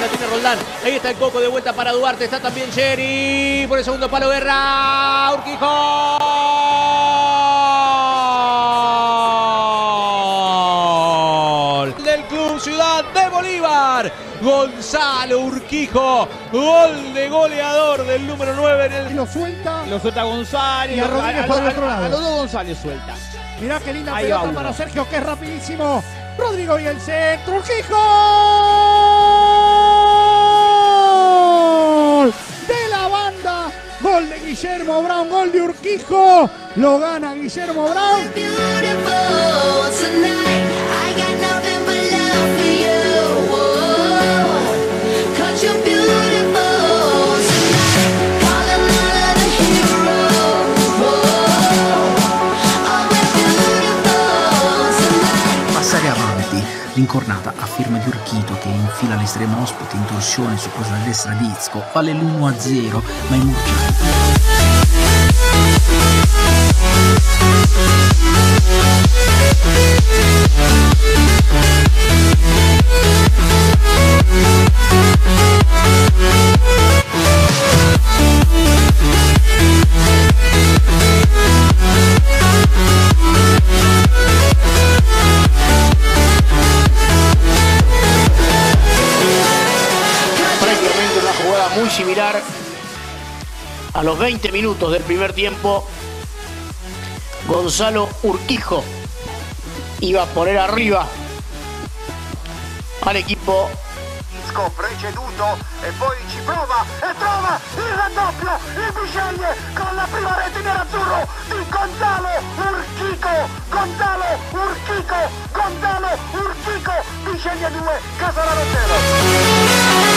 la tiene Roldán. Ahí está el Coco de vuelta para Duarte. Está también Jerry. Por el segundo palo, Guerra. Urquijo. Del Club Ciudad de Bolívar. Gonzalo Urquijo. Gol de goleador del número 9 en el... Y lo suelta. Lo suelta González. Y a Rodríguez por el otro lado. A los dos González suelta. Mirá qué linda Ahí pelota va para uno. Sergio, que es rapidísimo. Rodrigo y el centro. ¡Urquijo! De la banda. Gol de Guillermo Brown. Gol de Urquijo. Lo gana Guillermo Brown. Passare avanti, l'incornata a firma di Urquito che infila l'estremo ospite in torsione su cosa da destra di Izco, vale l'1-0 ma in Prácticamente una jugada muy similar a los 20 minutos del primer tiempo. Gonzalo Urquijo iba a poner arriba al equipo. Preceduto e poi ci prova e trova il raddoppio, il Bisceglie con la prima rete nerazzurro di Gonzalo Urquijo. Gonzalo Urquijo, Gonzalo Urquijo, Bisceglie 2, Casolano 0.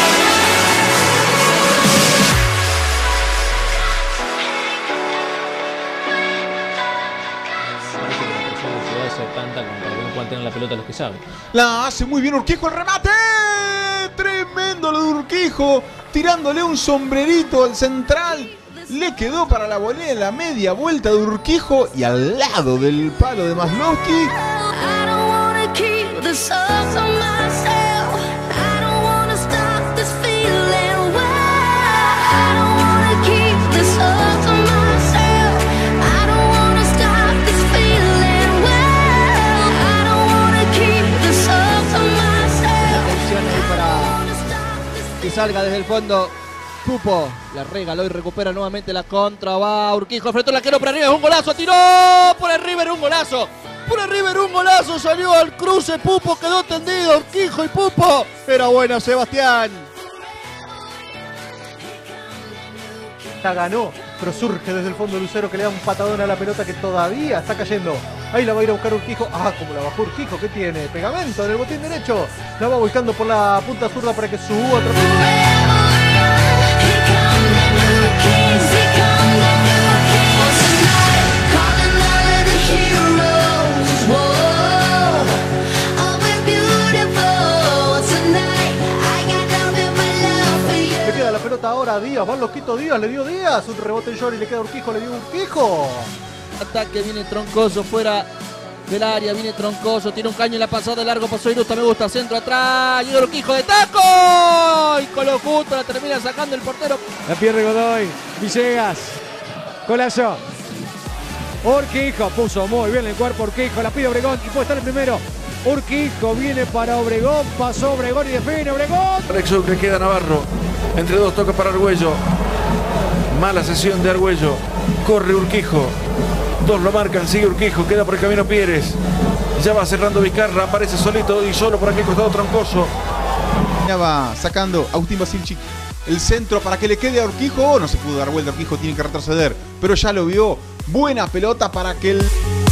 Parece que la presión de Ciudad es tanta como para que no puedan tener la pelota los que saben. La hace muy bien Urquijo, el remate. Tremendo lo de Urquijo. Tirándole un sombrerito al central. Le quedó para la volea en la media vuelta de Urquijo y al lado del palo de Maslowski. Que salga desde el fondo Pupo, la regaló y recupera nuevamente la contra, va Urquijo, enfrentó el arquero por arriba, es un golazo, tiró por el River, un golazo, por el River un golazo, salió al cruce, Pupo quedó tendido, Urquijo y Pupo, era buena Sebastián. La ganó, pero surge desde el fondo Lucero que le da un patadón a la pelota que todavía está cayendo. Ahí la va a ir a buscar Urquijo. Ah, como la bajó Urquijo, ¿qué tiene? Pegamento en el botín derecho. La va buscando por la punta zurda para que suba otra vez. Le queda la pelota ahora a Díaz, va Loquito Díaz, le dio Díaz, un rebote en Llori, le queda Urquijo, le dio Urquijo. Ataque, viene Troncoso fuera del área, viene Troncoso, tiene un caño en la pasada de largo, pasó Irusta, me gusta, centro atrás, llega Urquijo de taco, y con lo justo la termina sacando el portero. La pierde Godoy. Villegas. Colazo. Urquijo puso muy bien el cuerpo Urquijo. La pide Obregón y puede estar el primero. Urquijo viene para Obregón. Pasó Obregón y define Obregón. Rexo que queda Navarro. Entre dos toca para Argüello. Mala sesión de Argüello. Corre Urquijo. Dos lo marcan. Sigue Urquijo. Queda por el camino Pieres. Ya va cerrando Vizcarra. Aparece solito y solo por aquel costado Troncoso. Ya va sacando Agustín Basilchi el centro para que le quede a Urquijo. No se pudo dar vuelta, Urquijo tiene que retroceder, pero ya lo vio. Buena pelota para que el...